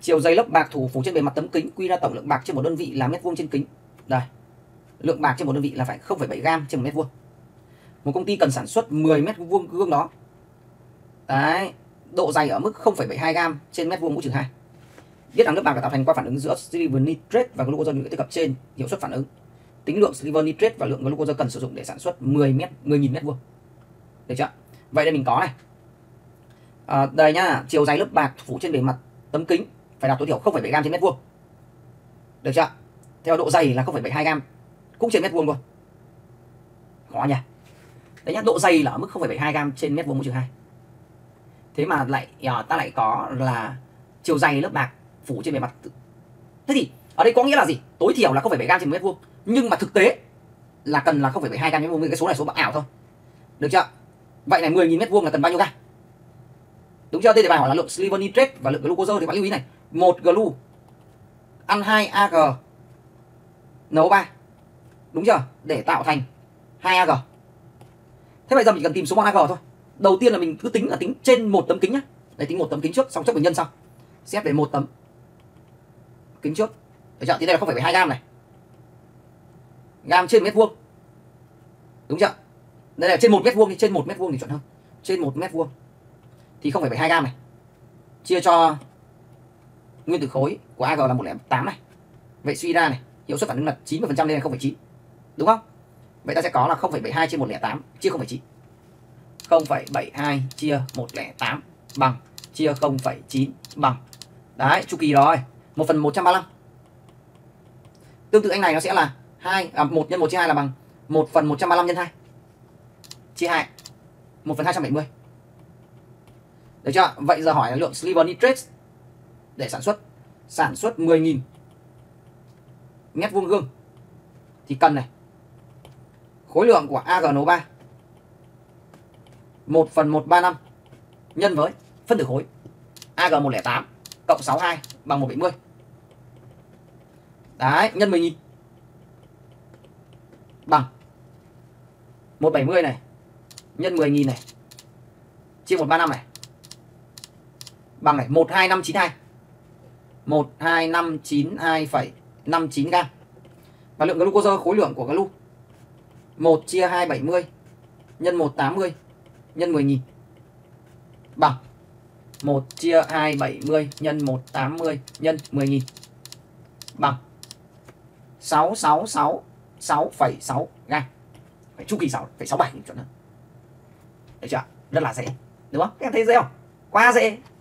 Chiều dày lớp bạc phủ trên bề mặt tấm kính, quy ra tổng lượng bạc trên một đơn vị là mét vuông trên kính. Đây, lượng bạc trên một đơn vị là phải 0,7 gram trên một mét vuông. Một công ty cần sản xuất 10 mét vuông gương đó. Đấy, độ dày ở mức 0,72 gram trên mét vuông mũ trừ 2. Biết rằng lớp bạc được tạo thành qua phản ứng giữa silver nitrate và glucose như đề cập trên, hiệu suất phản ứng. Tính lượng silver nitrate và lượng glucose cần sử dụng để sản xuất 10.000 mét vuông. Được chưa? Vậy đây mình có này. Đây nhá, chiều dày lớp bạc phủ trên bề mặt tấm kính phải đạt tối thiểu 0,7 gram trên mét vuông. Được chưa? Theo độ dày là 0,72 gram cũng trên mét vuông luôn. Khó nhỉ? Đấy nhá, độ dày là ở mức 0,72 gram trên mét vuông mũ trừ 2. Thế mà ta lại có là chiều dày lớp bạc phủ trên bề mặt. Thế thì ở đây có nghĩa là gì? Tối thiểu là 0,7 gram trên mét vuông, nhưng mà thực tế là cần là 0,72 gram trên mét vuông. Cái số này số bằng ảo thôi. Được chưa? Vậy này 10.000 mét vuông là cần bao nhiêu gram? Đúng chưa? Đây thì bài hỏi là lượng silver nitrate và lượng glucose, thì bạn lưu ý này, 1 glu ăn 2 Ag NO3. Đúng chưa? Để tạo thành 2 Ag. Thế bây giờ mình cần tìm số mol Ag thôi. Đầu tiên là mình cứ tính trên một tấm kính nhá. Đấy, tính một tấm kính trước, xong chấp bình nhân sau. Xét về một tấm kính trước. Được chưa? Thì đây là 0,72 gram này. Gam trên mét vuông. Đúng chưa? Đây là trên 1 mét vuông, thì trên 1 mét vuông thì chuẩn hơn. Trên 1 mét vuông thì 0,72 gram này chia cho nguyên tử khối của Ag là 108 này. Vậy suy ra này, hiệu suất phản ứng là 90% nên là 0,9. Đúng không? Vậy ta sẽ có là 0,72 chia 108 chia 0,9. 0,72 chia 108 bằng chia 0,9 bằng. Đấy, chu kỳ rồi. 1/135. Tương tự anh này nó sẽ là 1 nhân 1 chia 2 là bằng 1/135 nhân 2 chia 2. 1/270. Được chưa? Vậy giờ hỏi là lượng silver nitrate để sản xuất 10.000 mét vuông gương thì cần này, khối lượng của AgNO3 1/135 nhân với phân tử khối Ag108 cộng 62 bằng 170. Đấy, nhân 10.000 bằng 170 này nhân 10.000 này chia 135 này bằng này 12592. 12592,59 gram. Và lượng glucose, khối lượng của glu 1 chia 270 nhân 180 nhân 10.000 bằng 1 chia 270 nhân 180 nhân 10.000 bằng 6,6 gram. Phải chu kỳ 6,67 chuẩn hơn. Được chưa? Rất là dễ. Đúng không? Các em thấy dễ không? Quá dễ.